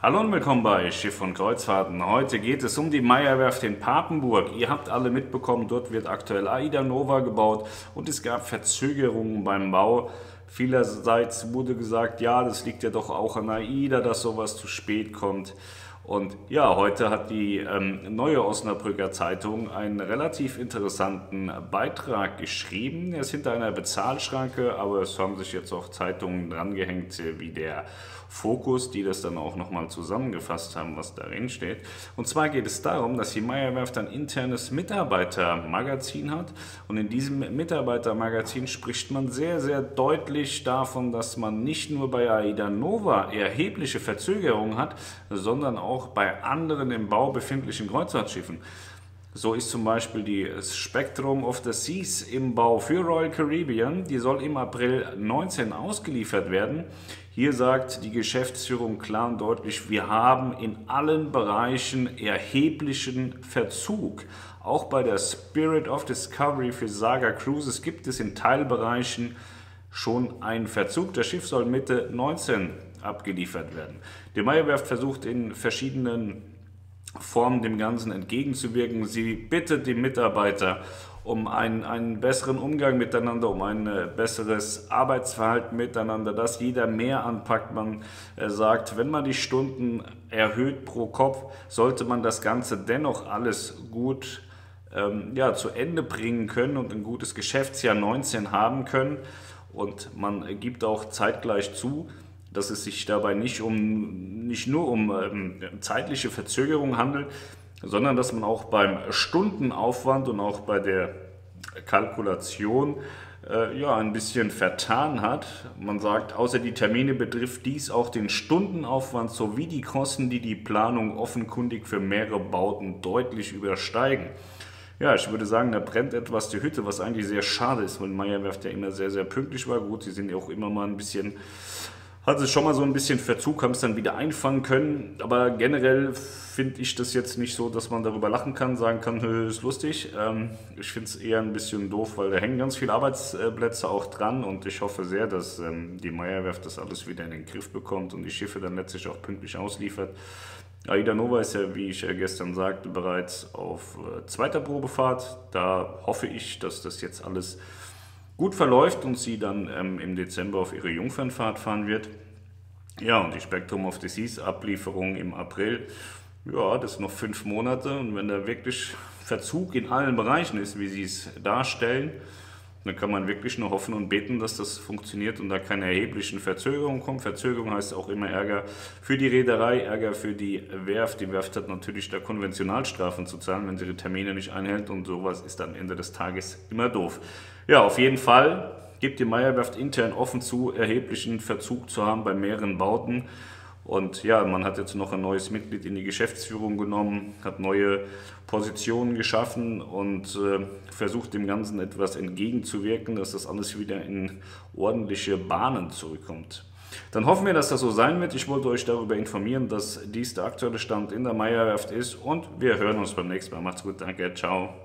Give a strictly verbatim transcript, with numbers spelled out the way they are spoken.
Hallo und willkommen bei Schiff und Kreuzfahrten. Heute geht es um die Meyer-Werft in Papenburg. Ihr habt alle mitbekommen, dort wird aktuell AIDA Nova gebaut und es gab Verzögerungen beim Bau. Vielerseits wurde gesagt, ja, das liegt ja doch auch an AIDA, dass sowas zu spät kommt. Und ja, heute hat die ähm, Neue Osnabrücker Zeitung einen relativ interessanten Beitrag geschrieben. Er ist hinter einer Bezahlschranke, aber es haben sich jetzt auch Zeitungen drangehängt, wie der Fokus, die das dann auch nochmal zusammengefasst haben, was darin steht. Und zwar geht es darum, dass die Meyer-Werft ein internes Mitarbeitermagazin hat. Und in diesem Mitarbeitermagazin spricht man sehr, sehr deutlich davon, dass man nicht nur bei AIDA Nova erhebliche Verzögerungen hat, sondern auch bei anderen im Bau befindlichen Kreuzfahrtschiffen. So ist zum Beispiel die Spectrum of the Seas im Bau für Royal Caribbean. Die soll im April neunzehn ausgeliefert werden. Hier sagt die Geschäftsführung klar und deutlich, wir haben in allen Bereichen erheblichen Verzug. Auch bei der Spirit of Discovery für Saga Cruises gibt es in Teilbereichen schon einen Verzug. Das Schiff soll Mitte neunzehn abgeliefert werden. Die Meyer-Werft versucht in verschiedenen Formen dem Ganzen entgegenzuwirken. Sie bittet die Mitarbeiter um einen, einen besseren Umgang miteinander, um ein äh, besseres Arbeitsverhalten miteinander, dass jeder mehr anpackt. Man äh, sagt, wenn man die Stunden erhöht pro Kopf, sollte man das Ganze dennoch alles gut ähm, ja, zu Ende bringen können und ein gutes Geschäftsjahr neunzehn haben können. Und man gibt auch zeitgleich zu, dass es sich dabei nicht, um, nicht nur um ähm, zeitliche Verzögerung handelt, sondern dass man auch beim Stundenaufwand und auch bei der Kalkulation äh, ja, ein bisschen vertan hat. Man sagt, außer die Termine betrifft dies auch den Stundenaufwand sowie die Kosten, die die Planung offenkundig für mehrere Bauten deutlich übersteigen. Ja, ich würde sagen, da brennt etwas die Hütte, was eigentlich sehr schade ist, weil Meyer-Werft ja immer sehr, sehr pünktlich war. Gut, sie sind ja auch immer mal ein bisschen... Hat es schon mal so ein bisschen Verzug, haben es dann wieder einfangen können. Aber generell finde ich das jetzt nicht so, dass man darüber lachen kann, sagen kann, ist lustig. Ähm, ich finde es eher ein bisschen doof, weil da hängen ganz viele Arbeitsplätze auch dran. Und ich hoffe sehr, dass ähm, die Meyer-Werft das alles wieder in den Griff bekommt und die Schiffe dann letztlich auch pünktlich ausliefert. AIDA Nova ist ja, wie ich gestern sagte, bereits auf äh, zweiter Probefahrt. Da hoffe ich, dass das jetzt alles gut verläuft und sie dann ähm, im Dezember auf ihre Jungfernfahrt fahren wird. Ja, und die Spectrum of the Seas Ablieferung im April, ja, das sind noch fünf Monate. Und wenn da wirklich Verzug in allen Bereichen ist, wie sie es darstellen, dann kann man wirklich nur hoffen und beten, dass das funktioniert und da keine erheblichen Verzögerungen kommen. Verzögerung heißt auch immer Ärger für die Reederei, Ärger für die Werft. Die Werft hat natürlich da Konventionalstrafen zu zahlen, wenn sie ihre Termine nicht einhält und sowas ist am Ende des Tages immer doof. Ja, auf jeden Fall gibt die Meyer-Werft intern offen zu, erheblichen Verzug zu haben bei mehreren Bauten. Und ja, man hat jetzt noch ein neues Mitglied in die Geschäftsführung genommen, hat neue Positionen geschaffen und äh, versucht dem Ganzen etwas entgegenzuwirken, dass das alles wieder in ordentliche Bahnen zurückkommt. Dann hoffen wir, dass das so sein wird. Ich wollte euch darüber informieren, dass dies der aktuelle Stand in der Meyer-Werft ist und wir hören uns beim nächsten Mal. Macht's gut, danke, ciao.